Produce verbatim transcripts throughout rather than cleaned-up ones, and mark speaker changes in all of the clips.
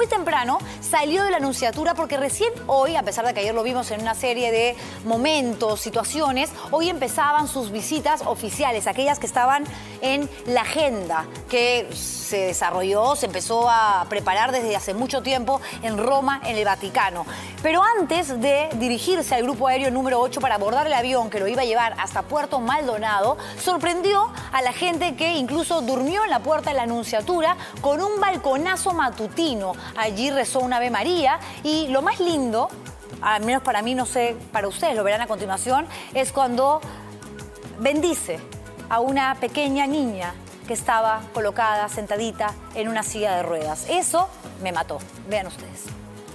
Speaker 1: muy temprano salió de la Nunciatura porque recién hoy, a pesar de que ayer lo vimos en una serie de momentos, situaciones, hoy empezaban sus visitas oficiales, aquellas que estaban en la agenda que se desarrolló, se empezó a preparar desde hace mucho tiempo en Roma, en el Vaticano. Pero antes de dirigirse al grupo aéreo número ocho para abordar el avión que lo iba a llevar hasta Puerto Maldonado, sorprendió a la gente que incluso durmió en la puerta de la Nunciatura con un balconazo matutino. Allí rezó una Ave María y lo más lindo, al menos para mí, no sé, para ustedes lo verán a continuación, es cuando bendice a una pequeña niña que estaba colocada, sentadita en una silla de ruedas. Eso me mató. Vean ustedes.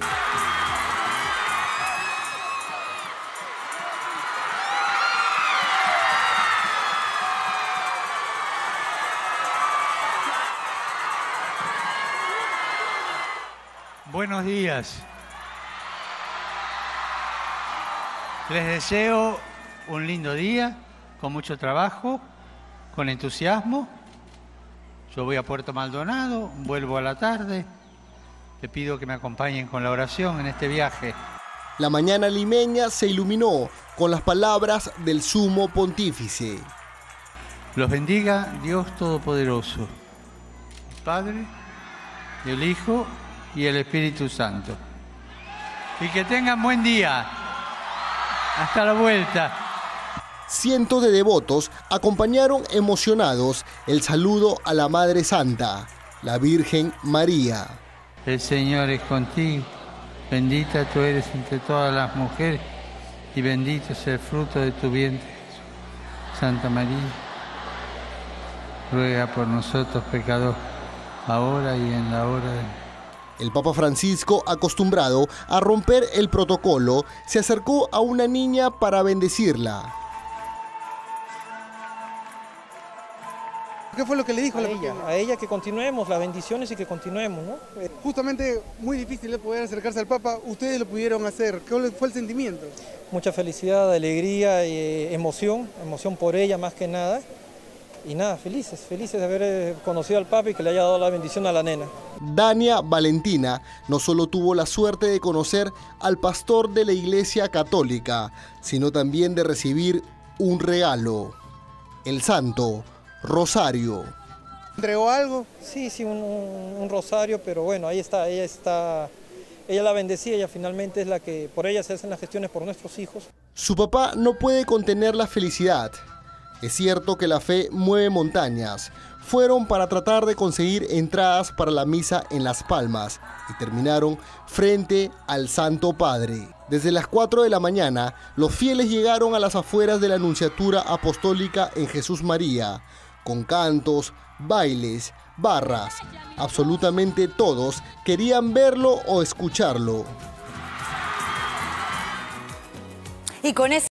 Speaker 2: Buenos días. Les deseo un lindo día, con mucho trabajo, con entusiasmo. Yo voy a Puerto Maldonado, vuelvo a la tarde. Le pido que me acompañen con la oración en este viaje.
Speaker 3: La mañana limeña se iluminó con las palabras del Sumo Pontífice.
Speaker 2: Los bendiga Dios Todopoderoso, el Padre, el Hijo y el Espíritu Santo. Y que tengan buen día. Hasta la vuelta.
Speaker 3: Cientos de devotos acompañaron emocionados el saludo a la Madre Santa, la Virgen María.
Speaker 2: El Señor es contigo, bendita tú eres entre todas las mujeres y bendito es el fruto de tu vientre, Jesús. Santa María, ruega por nosotros pecadores, ahora y en la hora de...
Speaker 3: El Papa Francisco, acostumbrado a romper el protocolo, se acercó a una niña para bendecirla.
Speaker 4: ¿Qué fue lo que le dijo
Speaker 5: a
Speaker 4: la
Speaker 5: ella? A ella que continuemos las bendiciones y que continuemos, ¿no?
Speaker 4: Justamente muy difícil de poder acercarse al Papa, ustedes lo pudieron hacer. ¿Cuál fue el sentimiento?
Speaker 5: Mucha felicidad, alegría y eh, emoción, emoción por ella más que nada. Y nada, felices, felices de haber conocido al Papa y que le haya dado la bendición a la nena.
Speaker 3: Dania Valentina no solo tuvo la suerte de conocer al pastor de la Iglesia Católica, sino también de recibir un regalo, el Santo Rosario.
Speaker 4: ¿Entregó algo?
Speaker 5: Sí, sí, un, un rosario, pero bueno, ahí está, ella está, ella la bendecía, ella finalmente es la que, por ella se hacen las gestiones por nuestros hijos.
Speaker 3: Su papá no puede contener la felicidad. Es cierto que la fe mueve montañas. Fueron para tratar de conseguir entradas para la misa en Las Palmas y terminaron frente al Santo Padre. Desde las cuatro de la mañana, los fieles llegaron a las afueras de la Nunciatura Apostólica en Jesús María, con cantos, bailes, barras. Absolutamente todos querían verlo o escucharlo.
Speaker 1: Y con ese